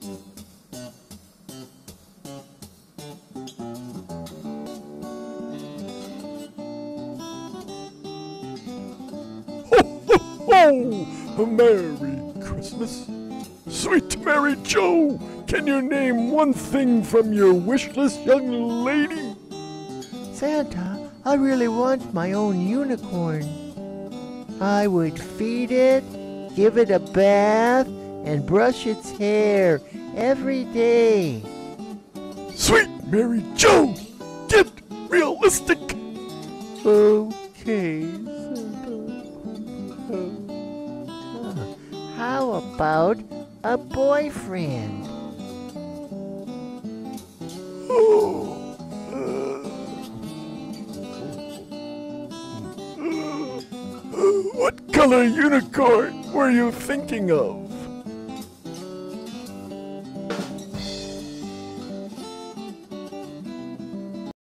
Oh, Merry Christmas. Sweet Mary Joe, can you name one thing from your wish list, young lady? Santa, I really want my own unicorn. I would feed it, give it a bath, and brush its hair every day. Sweet Mary Joe, get realistic. Okay, Santa. How about a boyfriend? What color unicorn were you thinking of?